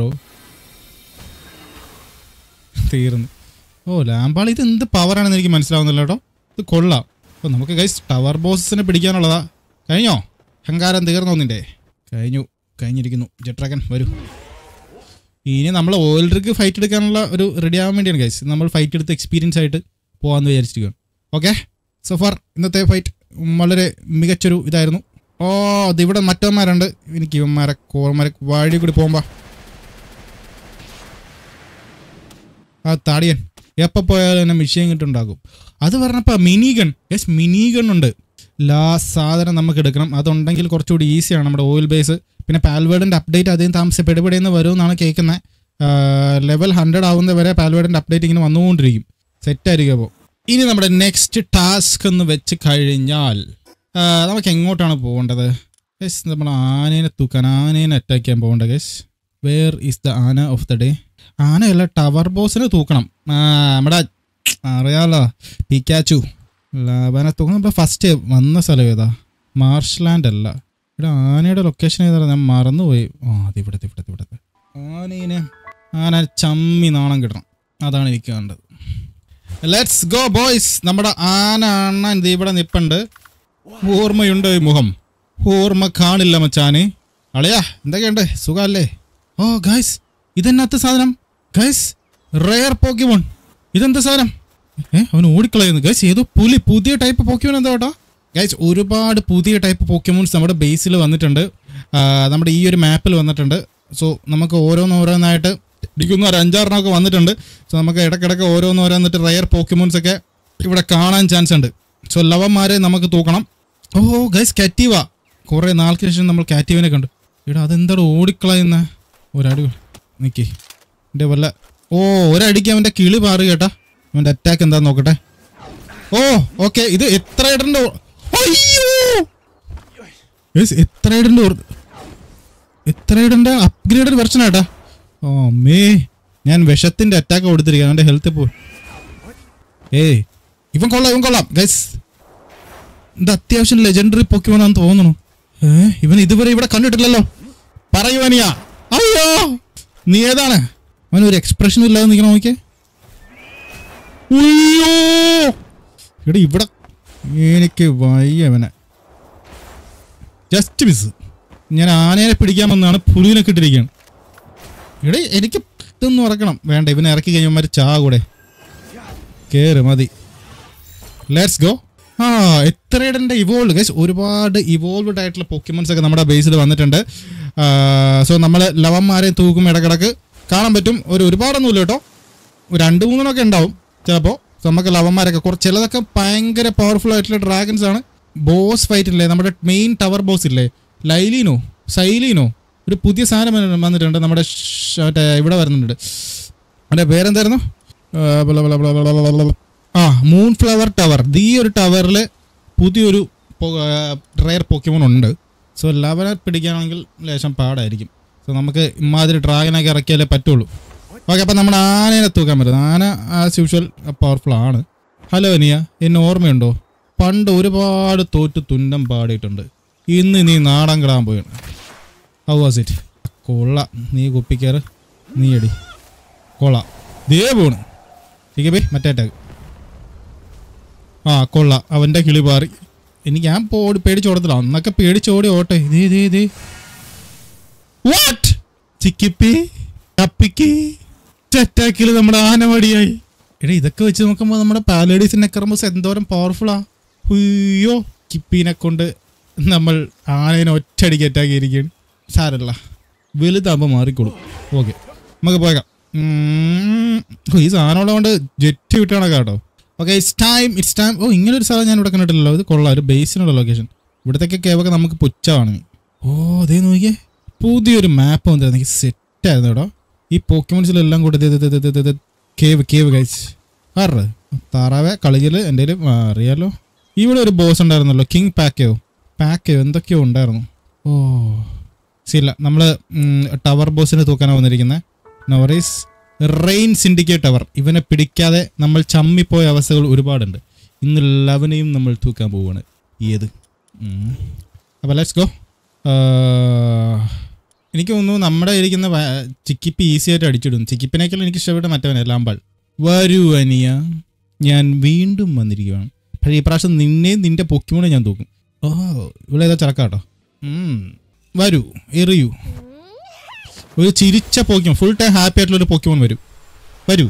തീർന്നു. ഓ ലാംബാൾ ഇത് എന്ത് പവറാണെന്ന് എനിക്ക് മനസ്സിലാവുന്നില്ല കേട്ടോ. ഇത് കൊള്ളാം. അപ്പോൾ നമുക്ക് ഗൈസ് ടവർ ബോസിനെ പിടിക്കാനുള്ളതാ. കഴിഞ്ഞോ? അഹങ്കാരം തീർന്നോ നിൻ്റെ? കഴിഞ്ഞിരിക്കുന്നു. ജെറ്റ് ഡ്രാഗൺ വരൂ. ഇനി നമ്മൾ ഓയിൽ റിഗ് ഫൈറ്റ് എടുക്കാനുള്ള ഒരു റെഡി ആവാൻ വേണ്ടിയാണ് ഗൈസ്. നമ്മൾ ഫൈറ്റ് എടുത്ത് എക്സ്പീരിയൻസ് ആയിട്ട് പോകാമെന്ന് വിചാരിച്ചിരിക്കുകയാണ്. ഓക്കെ സോ ഫാർ ഇന്നത്തെ ഫൈറ്റ് വളരെ മികച്ചൊരു ഇതായിരുന്നു. ഓ അതിവിടെ മറ്റവന്മാരുണ്ട്. എനിക്ക് ഇവന്മാരെ കോർമാരെ വഴി കൂടി പോകുമ്പോൾ ആ താടിയൻ എപ്പോൾ പോയാലും എന്നെ മിഷീൻ കിട്ടുണ്ടാകും. അത് പറഞ്ഞപ്പോൾ mini gun. Yes mini gun ഉണ്ട്. സാധനം നമുക്ക് എടുക്കണം. അതുണ്ടെങ്കിൽ കുറച്ചുകൂടി ഈസിയാണ് നമ്മുടെ ഓയിൽ ബേസ്. പിന്നെ പാൽവേഡിൻ്റെ അപ്ഡേറ്റ് അധികം താമസിച്ചപ്പെടുപെടുന്ന് വരുമെന്നാണ് കേൾക്കുന്നത്. ലെവൽ 100 ആവുന്നത് വരെ പാൽവേഡിൻ്റെ അപ്ഡേറ്റ് ഇങ്ങനെ വന്നുകൊണ്ടിരിക്കും. സെറ്റായിരിക്കും. അപ്പോൾ ഇനി നമ്മുടെ നെക്സ്റ്റ് ടാസ്ക് എന്ന് വെച്ച് കഴിഞ്ഞാൽ നമുക്ക് എങ്ങോട്ടാണ് പോകേണ്ടത്? യെസ് നമ്മൾ ആനേനെ തൂക്കാൻ, ആനേനെ അറ്റാക്ക് ചെയ്യാൻ പോകേണ്ടത്. Yes where is the ana of the day? ആനയല്ല, ടവർ ബോസിനെ തൂക്കണം. നമ്മുടെ അറിയാലോ പിക്കാച്ചു. ലാബാനെ തൂക്കണം. നമ്മുടെ ഫസ്റ്റ് വന്ന സ്ഥലം ഏതാ? മാർഷ്ലാൻഡ് അല്ല. ഇവിടെ ആനയുടെ ലൊക്കേഷൻ ഏതാ? ഞാൻ മറന്നുപോയി. ഇവിടത്തെ ആന ചമ്മി നാണം കിട്ടണം. അതാണ് എനിക്ക് കണ്ടത്. Let's go boys. നമ്മുടെ ആന അണ്ണൻ ഇവിടെ നിപ്പുണ്ട്. ഓർമ്മയുണ്ടോ ഈ മുഖം? ഓർമ്മ കാണില്ല മച്ചാനെ. അളിയാ എന്തൊക്കെയുണ്ട്? സുഖമല്ലേ? ഓ ഗൈസ് ഇതെന്നാത്ത സാധനം? Guys rare Pokemon. ഇതെന്താ സാധനം? അവൻ ഓടിക്കളയുന്നു ഗൈസ്. ഏതോ പുതിയ ടൈപ്പ് പോക്കിമോൺ എന്താ കേട്ടോ ഗൈസ്. ഒരുപാട് പുതിയ ടൈപ്പ് പോക്കിമോൺസ് നമ്മുടെ ബേസിൽ വന്നിട്ടുണ്ട്. നമ്മുടെ ഈ ഒരു മാപ്പിൽ വന്നിട്ടുണ്ട്. സോ നമുക്ക് ഓരോന്നായിട്ട് ഇടിക്കുന്ന ഒരു 5-6 വന്നിട്ടുണ്ട്. സോ നമുക്ക് ഇടയ്ക്കിടയ്ക്ക് ഓരോന്നിട്ട് റെയർ പോക്കിമോൺസ് ഒക്കെ ഇവിടെ കാണാൻ ചാൻസ് ഉണ്ട്. സോ ലവന്മാരെ നമുക്ക് തൂക്കണം. ഓ ഗൈസ് കാറ്റീവ. കുറേ നാൾക്ക് ശേഷം നമ്മൾ കാറ്റീവിനെ കണ്ടു. ഇവിടെ അതെന്താണ് ഓടിക്കളയുന്ന? ഒരടി നിൽക്കി എൻ്റെ വല്ല. ഓ ഒരടിക്ക് അവൻ്റെ കിളി മാറി കേട്ടാ. അവൻ്റെ അറ്റാക്ക് എന്താന്ന് നോക്കട്ടെ. Oh okay. ഇത് എത്ര ഇടണ്ട? അയ്യോ എത്ര ഇടണ്ട അപ്ഗ്രേഡഡ് വെർഷൻ ആട്ടാ. ഓ മേ ഞാൻ വിഷത്തിൻ്റെ അറ്റാക്ക് കൊടുത്തിരിക്കുക. അവൻ്റെ ഹെൽത്ത് പോ. ഇവൻ കൊള്ളാം ഗൈസ്. ഇത് അത്യാവശ്യം ലെജൻഡറി പോക്കിമോനാന്ന് തോന്നുന്നു. ഇവൻ ഇതുവരെ ഇവിടെ കണ്ടിട്ടില്ലല്ലോ. പറയുവാനിയാ. അയ്യോ നീ ഏതാണ്? അവനൊരു എക്സ്പ്രഷനും ഇല്ലാതെ നിൽക്കണം. നോക്കിയേ. അയ്യോ എടാ ഇവിടെ എനിക്ക് വയ്യവനെ. Just miss. ഞാൻ ആനേനെ പിടിക്കാൻ വന്നാണ് പുലിനൊക്കെ ഇട്ടിരിക്കുകയാണ്. ഇവിടെ എനിക്ക് ഇതൊന്നും ഇറക്കണം. വേണ്ട ഇവനെ ഇറക്കി കഴിഞ്ഞവന്മാർ കൂടെ കയറി മതി. Let's go. എത്രയുടെ ഇവോൾവ് ഗൈസ്. ഒരുപാട് ഇവോൾവ്ഡ് ആയിട്ടുള്ള പോക്കിമോൺസ് ഒക്കെ നമ്മുടെ ബേസിൽ വന്നിട്ടുണ്ട്. സോ നമ്മൾ ലവന്മാരെ തൂക്കും ഇടക്കിടക്ക് കാണാൻ പറ്റും. ഒരുപാടൊന്നുമില്ല കേട്ടോ. 2-3 ഉണ്ടാവും ചിലപ്പോൾ. സോ നമുക്ക് ലവന്മാരൊക്കെ ചിലതൊക്കെ ഭയങ്കര പവർഫുൾ ആയിട്ടുള്ള ഡ്രാഗൺസ് ആണ്. ബോസ് ഫൈറ്റ് ഇല്ലേ നമ്മുടെ മെയിൻ ടവർ ബോസ് ഇല്ലേ, സൈലീനോ ഒരു പുതിയ സാധനം വന്നിട്ടുണ്ട്. നമ്മുടെ മറ്റേ ഇവിടെ വരുന്നുണ്ട്. അതിൻ്റെ പേരെന്തായിരുന്നു? Moon flower tower. ഈ ഒരു ടവറിൽ പുതിയൊരു റെയർ പോക്കിമോൺ ഉണ്ട്. സോ ലവനെ പിടിക്കുകയാണെങ്കിൽ ലേശം പാടായിരിക്കും. സോ നമുക്ക് ഇമാതിരി ഡ്രാഗനൊക്കെ ഇറക്കിയാലേ പറ്റുള്ളൂ. ഓക്കെ അപ്പം നമ്മുടെ ആനേനെ തൂക്കാൻ പറ്റും. ആന ആസ് യൂഷ്വൽ പവർഫുൾ ആണ്. ഹലോ അനിയ, എന്നെ ഓർമ്മയുണ്ടോ? പണ്ട് ഒരുപാട് തുന്നം പാടിയിട്ടുണ്ട്. ഇന്ന് നീ നാടൻ കിടാൻ പോയാണ്. How was it? കൊള്ളാം. നീ കുപ്പിക്കയറ്, നീ അടി. കൊള്ളാം. ദേ പോണ്. ठीक है മറ്റേ അറ്റാക്ക്. കൊള്ളാം. അവൻ്റെ കിളി പാറി. എനിക്ക് ഞാൻ പേടിച്ചോടത്തില്ല. അന്നൊക്കെ പേടിച്ചോടി ഓട്ടെ. ഇതേ വാട്ട് ചിക്കിപ്പി കപ്പിക്ക് അറ്റാക്കിൽ നമ്മുടെ ആനമടിയായി. എടാ ഇതൊക്കെ വെച്ച് നോക്കുമ്പോൾ നമ്മുടെ പാലേഡീസ് നെക്കർമസ് എന്തോരം പവർഫുള്ളാ. അയ്യോ കിപ്പീനെ കൊണ്ട് നമ്മൾ ആനേനെ ഒറ്റയടിക്ക് അറ്റാക്കിയിരിക്കുകയാണ്. സാരല്ല, വലുതാകുമ്പോൾ മാറിക്കോളും. ഓക്കെ, നമുക്ക് പോയേക്കാം. ഈ സാധനം ഉള്ളതുകൊണ്ട് ജെറ്റ് വിട്ടാണ് കേട്ടോ. Okay, it's time. ഓ, ഇങ്ങനൊരു സാധനം ഞാൻ ഇവിടെ കണ്ടിട്ടില്ലല്ലോ. ഇത് കൊള്ളാം, ഒരു ബേസിനുള്ള ലൊക്കേഷൻ. ഇവിടത്തേക്ക് കേവൊക്കെ നമുക്ക് പുച്ഛമാണ്. ഓ, അതേ നോക്കിയേ, പുതിയൊരു മാപ്പ് വന്നിരുന്നു. എനിക്ക് സെറ്റായിരുന്നു കേട്ടോ. ഈ പോക്കിമോൺസിലെല്ലാം കൂടെ കേവ് ഗൈസ്. ആറ് താറാവെ കളിയിൽ എൻ്റെ അറിയാലോ. ഇവിടെ ഒരു ബോസ് ഉണ്ടായിരുന്നല്ലോ, കിങ് പാക്കയോ എന്തൊക്കെയോ ഉണ്ടായിരുന്നു. ഓ ശരില്ല, നമ്മൾ ടവർ ബോസിനെ തൂക്കാനാണ് വന്നിരിക്കുന്നത്. നവറീസ് റെയിൻ സിൻഡിക്കേറ്റ് ടവർ. ഇവനെ പിടിക്കാതെ നമ്മൾ ചമ്മിപ്പോയ അവസ്ഥകൾ ഒരുപാടുണ്ട്. ഇന്ന് ലവനെയും നമ്മൾ തൂക്കാൻ പോവുകയാണ്. ഏത് അപ്പോൾ ലെറ്റ്സ് ഗോ. എനിക്ക് തോന്നുന്നു നമ്മുടെ ഇരിക്കുന്ന ചിക്കിപ്പി ഈസി ആയിട്ട് അടിച്ചിടും. ചിക്കിപ്പിനേക്കാൾ എനിക്ക് ഇഷ്ടപ്പെട്ട മറ്റവനെ ലാമ്പാൾ. വരൂ അനിയ, ഞാൻ വീണ്ടും വന്നിരിക്കുകയാണ്. പക്ഷേ ഈ പ്രാവശ്യം നിന്റെ പൊക്കിമോനെ ഞാൻ തൂക്കും. ഓ, ഇവിടെ ഏതാ ചറക്കാട്ടോ. വരൂ, എറിയൂ. ഒരു ചിരിച്ച പോക്കിമോൻ, ഫുൾ ടൈം ഹാപ്പി ആയിട്ടുള്ള ഒരു പോക്കിമോൻ വരൂ.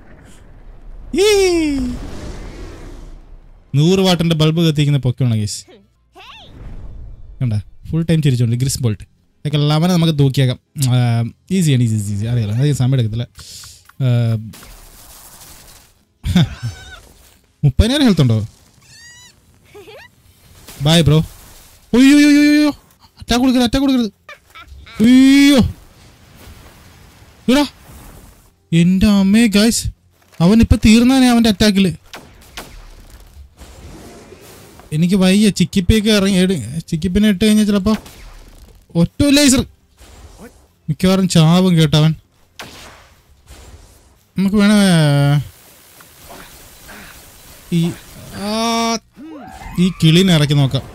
100 വാട്ടിന്റെ ബൾബ് കത്തിക്കുന്ന പൊക്കിമോണ ഗൈസ്. കണ്ട, ഫുൾ ടൈം ചിരിച്ചോണ്ട്. ഗ്രിസ് ബോൾട്ട് ഇതൊക്കെ ലവനെ നമുക്ക് തൂക്കിയേക്കാം. ഈസിയാണ്, ഈസി അറിയാലോ. അധികം സമയം എടുക്കത്തില്ല. 30,000 ഹെൽത്ത് ഉണ്ടോ? Bye bro. ഒയ്യോ, അറ്റാക്ക് കൊടുക്കരുത്. അയ്യോ ഇടാ, എൻ്റെ അമ്മേ ഗൈസ്, അവൻ ഇപ്പം തീർന്നാനേ അവൻ്റെ അറ്റാക്കിൽ. എനിക്ക് വയ്യ. ചിക്കിപ്പിനെ ഇട്ട് കഴിഞ്ഞാൽ ചിലപ്പോൾ ഒറ്റ ലേസർ മിക്കവാറും ചാവും കേട്ടവൻ. നമുക്ക് വേണേ ഈ കിളീനെ ഇറക്കി നോക്കാം.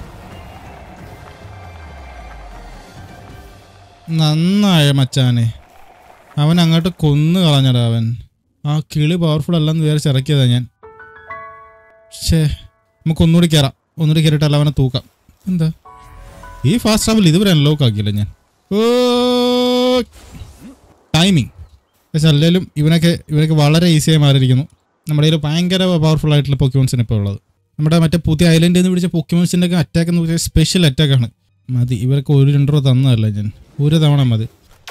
നന്നായ മച്ചാനെ, അവൻ അങ്ങോട്ട് കൊന്നു കളഞ്ഞടാ അവൻ. ആ കിളി പവർഫുൾ അല്ലെന്ന് വിചാരിച്ച് ഇറക്കിയതാ ഞാൻ. നമുക്ക് ഒന്നുകൂടി കയറിയിട്ടല്ല അവനെ തൂക്കാം. എന്താ ഈ ഫാസ്റ്റ് ട്രാവൽ ഇതുവരെ അൺലോക്ക് ആക്കിയില്ല ഞാൻ. Oh timing. പക്ഷെ അല്ലെങ്കിലും ഇവനൊക്കെ വളരെ ഈസിയായി മാറിയിരിക്കുന്നു. നമ്മുടെ കയ്യിൽ ഭയങ്കര പവർഫുൾ ആയിട്ടുള്ള പോക്കിമോൺസിന് ഇപ്പോൾ ഉള്ളത്. നമ്മുടെ മറ്റേ പുതിയ ഐലൻഡിൽ നിന്ന് പിടിച്ച പോക്കിമോൺസിൻ്റെ ഒക്കെ അറ്റാക്ക് എന്ന് പറഞ്ഞാൽ സ്പെഷ്യൽ അറ്റാക്കാണ്. മതി, ഇവർക്ക് 1-2 രൂപ തന്നതല്ല ഞാൻ. ഒരു തവണ മതി.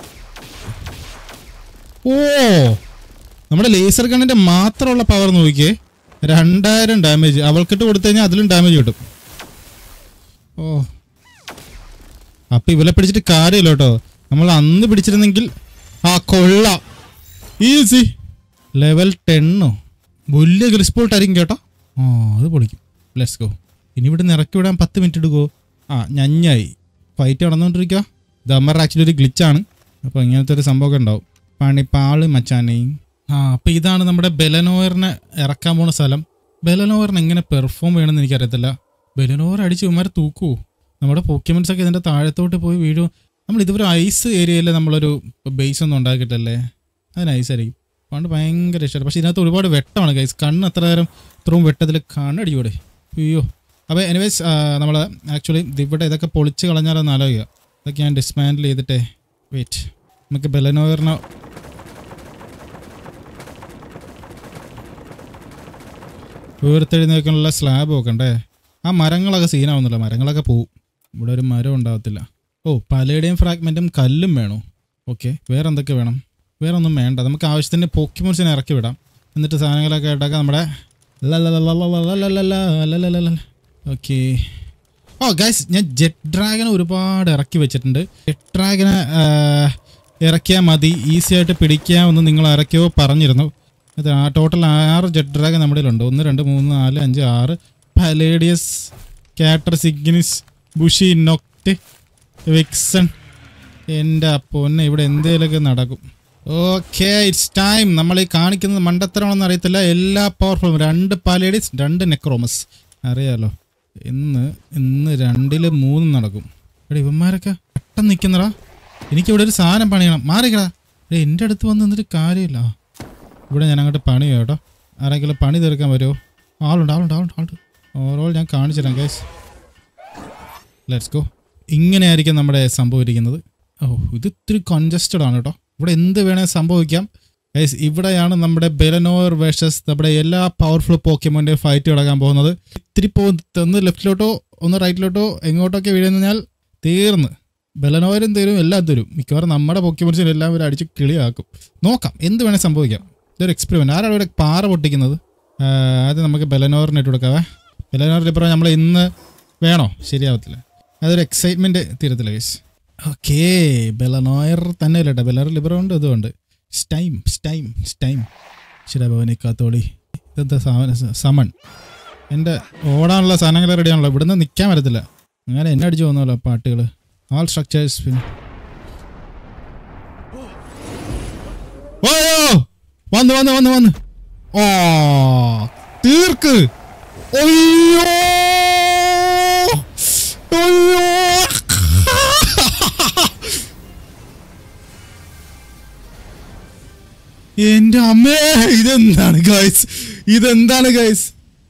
ഓ, നമ്മുടെ ലേസർ ഗണ്ണിൻ്റെ മാത്രമുള്ള പവർ നോക്കിയേ, 2000 ഡാമേജ്. അവൾക്കിട്ട് കൊടുത്തു കഴിഞ്ഞാൽ അതിലും ഡാമേജ് കിട്ടും. ഓ, അപ്പം ഇവരെ പിടിച്ചിട്ട് കാര്യമില്ല കേട്ടോ. നമ്മൾ അന്ന് പിടിച്ചിരുന്നെങ്കിൽ കൊള്ളാം, ഈസി. ലെവൽ 10 വലിയ ഗ്രിസ്പോൾട്ടായിരിക്കും കേട്ടോ. അത് പൊളിക്കും. Let's go. ഇനി ഇവിടെ നിന്ന് ഇറക്കി വിടാൻ 10 മിനിറ്റ് എടുക്കുമോ? ഞഞ്ഞായി ഫൈറ്റ് നടന്നുകൊണ്ടിരിക്കുക. ഇത് അമ്മർ ആക്ച്വലി ഒരു ഗ്ലിച്ചാണ്. അപ്പോൾ ഇങ്ങനത്തെ ഒരു സംഭവമൊക്കെ ഉണ്ടാവും. പണിപ്പാള് മച്ചാനെയും. അപ്പോൾ ഇതാണ് നമ്മുടെ ബെലനോയറിനെ ഇറക്കാൻ പോകുന്ന സ്ഥലം. ബെലനോയറിന് എങ്ങനെ പെർഫോം ചെയ്യണമെന്ന് എനിക്കറിയത്തില്ല. ബെലനോയർ അടിച്ച് ഇവന്മാരെ തൂക്കുമോ? നമ്മുടെ പോക്കിമോൺസൊക്കെ ഇതിൻ്റെ താഴത്തോട്ട് പോയി വീഴും. നമ്മൾ ഇതുവരെ ഐസ് ഏരിയയിൽ നമ്മളൊരു ബേസ് ഒന്നും ഉണ്ടാക്കിയിട്ടല്ലേ, അതിന് ഐസായിരിക്കും. അതുകൊണ്ട് ഭയങ്കര ഇഷ്ടമാണ്. പക്ഷേ ഇതിനകത്ത് ഒരുപാട് വെട്ടമാണ് ഗൈസ്. കണ്ണ് അത്ര നേരം ഇത്രയും വെട്ടത്തിൽ കണ്ണടിക്കൂടെ. അയ്യോ. അപ്പോൾ എനിവേസ് നമ്മൾ ആക്ച്വലി ഇവിടെ ഇതൊക്കെ പൊളിച്ച് കളഞ്ഞാലൊന്ന് ആലോചിക്കുക. ഇതൊക്കെ ഞാൻ ഡിസ്മാൻഡിൽ ചെയ്തിട്ടേ. വെയിറ്റ്, നമുക്ക് ബെലനോയറിനെ ഉയർത്തെഴുന്നേക്കാനുള്ള സ്ലാബ് നോക്കണ്ടേ. ആ മരങ്ങളൊക്കെ സീനാവുന്നില്ല, മരങ്ങളൊക്കെ പോവും. ഇവിടെ ഒരു മരം ഉണ്ടാകത്തില്ല. ഓ, പലയുടെയും ഫ്രാഗ്മെൻറ്റും കല്ലും വേണോ? ഓക്കെ, വേറെ എന്തൊക്കെ വേണം? വേറെ ഒന്നും വേണ്ട. നമുക്ക് ആവശ്യത്തിന് പോക്കിമോൺസിനെ ഇറക്കി വിടാം. എന്നിട്ട് സാധനങ്ങളൊക്കെ ഉണ്ടാക്കാം. നമ്മുടെ ഓക്കെ. ഗൈസ്, ഞാൻ ജെറ്റ് ഡ്രാഗനെ ഒരുപാട് ഇറക്കി വെച്ചിട്ടുണ്ട്. ജെറ്റ് ഡ്രാഗനെ ഇറക്കിയാൽ മതി, ഈസി ആയിട്ട് പിടിക്കാമെന്ന് നിങ്ങൾ ഇറക്കിയോ പറഞ്ഞിരുന്നു. അത് ടോട്ടൽ 6 ജെറ്റ് ഡ്രാഗൻ നമ്മുടെ കയ്യിലുണ്ട്. 1 2 3 4 5 6. Paladius, Katress, Ignis, Bushi, Noct, vixen. എൻ്റെ പൊന്നെ, ഇവിടെ എന്തേലൊക്കെ നടക്കും. Okay, it's time. നമ്മൾ ഈ കാണിക്കുന്നത് മണ്ടത്തരമാണെന്ന് അറിയത്തില്ല. എല്ലാ പവർഫുളും 2 പാലേഡീസ്, 2 നെക്രോമസ്. അറിയാലോ, ഇന്ന് 2 3 നടക്കും. എടാ, ഇവന്മാരൊക്കെ പെട്ടെന്ന് നിൽക്കുന്നടാ. എനിക്കിവിടെ ഒരു സാധനം പണിയണം. മാറിക്കടാ. എൻ്റെ അടുത്ത് വന്ന് നിന്നിട്ട് കാര്യമില്ല. ഇവിടെ ഞാൻ അങ്ങോട്ട് പണി കേട്ടോ. ആരെങ്കിലും പണി തീർക്കാൻ വരുമോ? ആളുണ്ട്. ഓവറോൾ ഞാൻ കാണിച്ചു തരാം ഗൈസ്. Let's go. ഇങ്ങനെയായിരിക്കും നമ്മുടെ സംഭവം ഇരിക്കുന്നത്. ഇത് ഇത്തിരി കൺജസ്റ്റഡ് ആണ് കേട്ടോ. ഇവിടെ എന്ത് വേണേൽ സംഭവിക്കാം. ഗൈസ് ഇവിടെയാണ് നമ്മുടെ ബെലനോർ വേഴ്സസ് നമ്മുടെ എല്ലാ പവർഫുൾ പോക്കിമോന്റെ ഫൈറ്റ് കിടക്കാൻ പോകുന്നത്. ഇത്തിരി ഒന്ന് ലെഫ്റ്റിലോട്ടോ ഒന്ന് റൈറ്റിലോട്ടോ എങ്ങോട്ടൊക്കെ വീഴുന്നതിനാൽ തീർന്ന് ബെലനോരും തരും എല്ലാം തരും. മിക്കവാറും നമ്മുടെ പോക്കിമോൻസിൽ എല്ലാം ഒരു അടിച്ച് കിളിയാക്കും. നോക്കാം എന്ത് വേണേൽ സംഭവിക്കാം. ഇതൊരു എക്സ്പെരിമെന്റ്. ആരാണ് ഇവിടെ പാറ പൊട്ടിക്കുന്നത്? അത് നമുക്ക് ബെലനോറിന് ഇട്ട് കൊടുക്കാവേ. ബെലനോറിൽ ഇപ്പോൾ നമ്മൾ ഇന്ന് വേണോ? ശരിയാവത്തില്ല. അതൊരു എക്സൈറ്റ്മെന്റ് തീരത്തില്ല ഗൈസ്. ഓക്കേ ബെലനോയർ തന്നെ ഇല്ലട്ടെ. ബെലനോർ ലിബറുണ്ട് ഇതുകൊണ്ട്. സ്റ്റൈം ശിരഭവനിക്കാത്തോളി. ഇതെന്താ സമൺ. എൻ്റെ ഓടാനുള്ള സാധനങ്ങൾ റെഡിയാണല്ലോ. ഇവിടുന്ന് നിൽക്കാൻ പറ്റത്തില്ല. അങ്ങനെ എന്നെ അടിച്ചു പോകുന്നല്ലോ പാട്ടുകൾ. ആൾ സ്ട്രക്ചേഴ്സ് പിന്നെ വന്ന് ഓ തീർക്ക്. എന്റെ അമ്മേ ഇതെന്താണ് ഗൈസ്?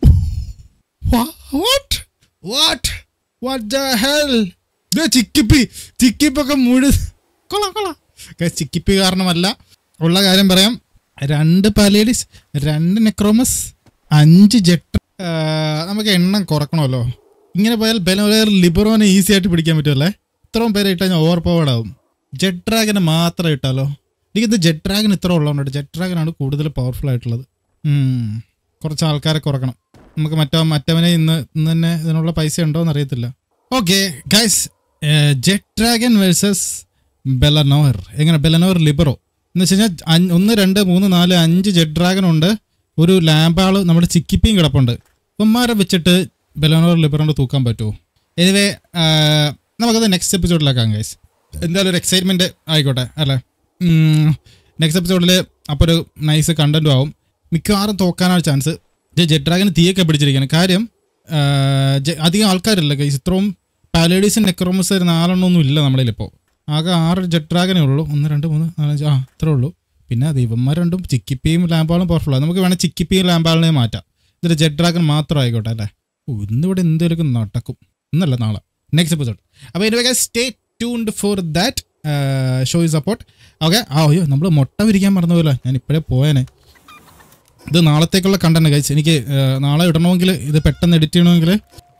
What the hell? ചിക്കിപ്പൊക്കെ കൊള്ളാം. ചിക്കിപ്പി കാരണമല്ല, ഉള്ള കാര്യം പറയാം. 2 പാലേഡിസ്, 2 നെക്രോമസ്, 5 ജെറ്റ്. നമുക്ക് എണ്ണം കുറക്കണമല്ലോ. ഇങ്ങനെ പോയാൽ ബെലനോർ ലിബറോനെ ഈസി ആയിട്ട് പിടിക്കാൻ പറ്റുമല്ലേ? ഇത്രയും പേരെ ഇട്ടാൽ ഞാൻ ഓവർ പവർഡ് ആവും. ജെറ്റ് ഡ്രാഗനെ മാത്രം ഇട്ടാലോ? എനിക്കിത് ജെറ്റ് ഡ്രാഗൻ ഇത്ര ഉള്ളതുകൊണ്ട് ജെറ്റ് ഡ്രാഗനാണ് കൂടുതൽ പവർഫുൾ ആയിട്ടുള്ളത്. കുറച്ച് ആൾക്കാരെ കുറക്കണം നമുക്ക്. മറ്റവനെ ഇന്ന് തന്നെ ഇതിനുള്ള പൈസ ഉണ്ടോ എന്ന് അറിയത്തില്ല. Okay guys, jet dragon versus Bellanoir. എങ്ങനെ ബെലനോർ ലിബറോ എന്ന് വെച്ച് കഴിഞ്ഞാൽ 1 2 3 4 5 ജെറ്റ് ഡ്രാഗൻ ഉണ്ട്. ഒരു ലാമ്പാള് നമ്മുടെ ചിക്കിപ്പിയും കിടപ്പുണ്ട്. ഇവന്മാരെ വെച്ചിട്ട് ബെലനോർ ലിബറോണ്ട് തൂക്കാൻ പറ്റുമോ? എനിവേ നമുക്കത് നെക്സ്റ്റ് എപ്പിസോഡിലാക്കാം ഗൈസ്. എന്തായാലും ഒരു എക്സൈറ്റ്മെന്റ് ആയിക്കോട്ടെ അല്ലേ? നെക്സ്റ്റ് എപ്പിസോഡിൽ അപ്പോൾ ഒരു നൈസ് കണ്ടന്റും ആവും. മിക്കവാറും തോക്കാനാണ് ചാൻസ്. ജെറ്റ് ഡ്രാഗന് തീയൊക്കെ പിടിച്ചിരിക്കുകയാണ്. കാര്യം അധികം ആൾക്കാരില്ല ഗൈസ്. ഇത്രയും പാലേഡീസും നെക്രോമസ് 4 എണ്ണമൊന്നും ഇല്ല നമ്മളിലിപ്പോൾ. ആകെ 6 ജെറ്റ് ഡ്രാഗനേ ഉള്ളൂ. 1 2 3 4 5 ഇത്രേ ഉള്ളൂ. പിന്നെ അത് ഇവന്മാർ രണ്ടും ചിക്കിപ്പിയും ലാമ്പാളും പവർഫുള്ളാണ്. നമുക്ക് വേണമെങ്കിൽ ചിക്കിപ്പിയും ലാമ്പാളിനെ മാറ്റാം. ഇതൊരു ജെറ്റ് ഡ്രാഗൺ മാത്രം ആയിക്കോട്ടെ അല്ലേ? ഇന്നിവിടെ എന്തെങ്കിലും നടക്കും. ഇന്നല്ല നാളെ നെക്സ്റ്റ് എപ്പിസോഡ്. അപ്പോൾ anyway stay tuned for that. Show you support. Okay. അയ്യോ നമ്മൾ മുട്ട വിരിക്കാൻ മറന്നുപോയല്ലോ. ഞാൻ ഇപ്പോഴേ പോയേനെ. ഇത് നാളത്തേക്കുള്ള കണ്ടന്റ് ഗൈസ്. എനിക്ക് നാളെ ഇടണമെങ്കിൽ ഇത് പെട്ടെന്ന് എഡിറ്റ് ചെയ്യണമെങ്കിൽ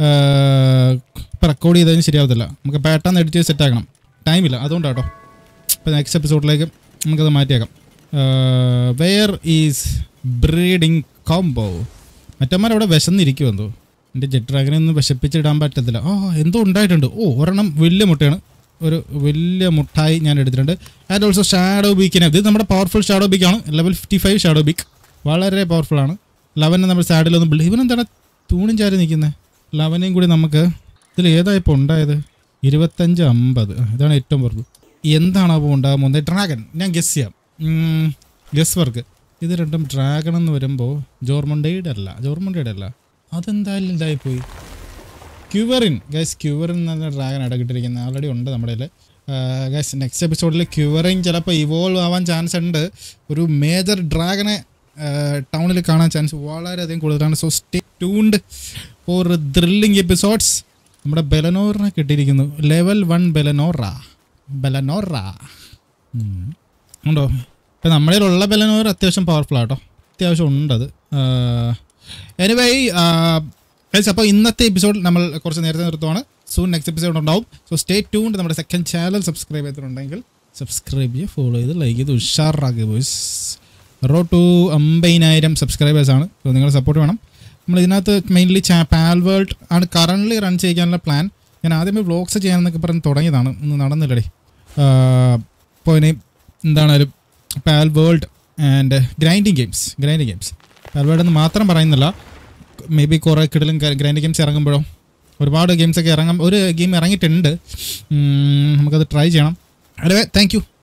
ഇപ്പോൾ റെക്കോർഡ് ചെയ്തതിന് ശരിയാവത്തില്ല. നമുക്ക് പെട്ടെന്ന് എഡിറ്റ് ചെയ്ത് സെറ്റ് ആക്കണം. ടൈമില്ല, അതുകൊണ്ടാട്ടോ. ഇപ്പോൾ നെക്സ്റ്റ് എപ്പിസോഡിലേക്ക് നമുക്കത് മാറ്റിയേക്കാം. Where is breeding combo? മറ്റന്മാരവിടെ വിശന്നിരിക്കുമെന്തോ. എൻ്റെ ജെറ്റ് ഡ്രാഗനെ ഒന്നും വിശപ്പിച്ചിടാൻ പറ്റത്തില്ല. എന്തോ ഉണ്ടായിട്ടുണ്ട്. ഒരെണ്ണം വലിയ മുട്ടയാണ്. ഒരു വലിയ മുട്ടായി ഞാൻ എടുത്തിട്ടുണ്ട്. ആൻഡ് ഓൾസോ ഷാഡോ ബീക്കിനെ. ഇത് നമ്മുടെ പവർഫുൾ ഷാഡോ ബീക്കാണ്. Level 55 Shadowbeak. വളരെ പവർഫുള്ളാണ്. 11 നമ്മൾ സാഡിലൊന്നും ഇവനെന്താണ് തൂണും ചാരി നിൽക്കുന്നത്? 11 കൂടി നമുക്ക് ഇതിൽ ഏതായിപ്പോൾ ഉണ്ടായത്? 25 50. ഇതാണ് ഏറ്റവും പവർഫുൾ. എന്താണ് അപ്പോൾ ഉണ്ടാകാൻ പോകുന്നത്? ഡ്രാഗൺ. ഞാൻ ഗസ് ചെയ്യാം. Guess work. ഇത് രണ്ടും ഡ്രാഗൺ എന്ന് വരുമ്പോൾ ജോർമണ്ടയുടെ അല്ല. അതെന്തായാലും ഇതായിപ്പോയി. ക്യൂവറിൻ ഗൈസ്. ക്യൂവറിൻ എന്ന ഡ്രാഗൺ ഇടകിട്ടിരിക്കുന്നത് ആൾറെഡി ഉണ്ട് നമ്മുടെ കയ്യിൽ ഗൈസ്. നെക്സ്റ്റ് എപ്പിസോഡിൽ ക്യൂവറിൻ ചിലപ്പോൾ ഇവോൾവ് ആവാൻ ചാൻസ് ഉണ്ട്. ഒരു മേജർ ഡ്രാഗനെ ടൗണിൽ കാണാൻ ചാൻസ് വളരെയധികം കൂടുതലാണ്. So stay tuned for thrilling episodes. നമ്മുടെ ബെലനോറിനെ കിട്ടിയിരിക്കുന്നു. ലെവൽ 1 ബെലനോറ ഉണ്ടോ? ഇപ്പം നമ്മളിലുള്ള ബെലനോർ അത്യാവശ്യം പവർഫുള്ളാട്ടോ. അത്യാവശ്യം ഉണ്ടത്. എനിവേ അപ്പോൾ ഇന്നത്തെ എപ്പിസോഡ് നമ്മൾ കുറച്ച് നേരത്തെ നിർത്തുവാണ്. സൂൺ നെക്സ്റ്റ് എപ്പിസോഡ് ഉണ്ടാവും. So stay tuned. നമ്മുടെ സെക്കൻഡ് ചാനൽ സബ്സ്ക്രൈബ് ചെയ്തിട്ടുണ്ടെങ്കിൽ സബ്സ്ക്രൈബ് ചെയ്യുക, ഫോളോ ചെയ്ത് ലൈക്ക് ചെയ്ത് ഉഷാറാക്കുക ബോയ്സ്. റോഡ് ടു 50,000 സബ്സ്ക്രൈബേഴ്സാണ്. സോ നിങ്ങളുടെ സപ്പോർട്ട് വേണം. നമ്മൾ ഇതിനകത്ത് മെയിൻലി പാൽ വേൾഡ് ആണ് കറൻ്റ്ലി റൺ ചെയ്യാനുള്ള പ്ലാൻ. ഞാൻ ആദ്യമേ വ്ളോഗ്സ് ചെയ്യാമെന്നൊക്കെ പറഞ്ഞ് തുടങ്ങിയതാണ്. ഒന്നും നടന്നില്ലടേ. ഇപ്പോൾ ഇനി എന്താണേലും Palworld and grinding games Palworld എന്ന് മാത്രം പറയുന്നില്ല. മേ ബി കുറേ കിടലും ഗ്രൈൻഡിങ് ഗെയിംസ് ഇറങ്ങുമ്പോഴോ ഒരുപാട് ഗെയിംസൊക്കെ ഒരു ഗെയിം ഇറങ്ങിയിട്ടുണ്ട്. നമുക്കത് ട്രൈ ചെയ്യണം. അതെ, താങ്ക് യു.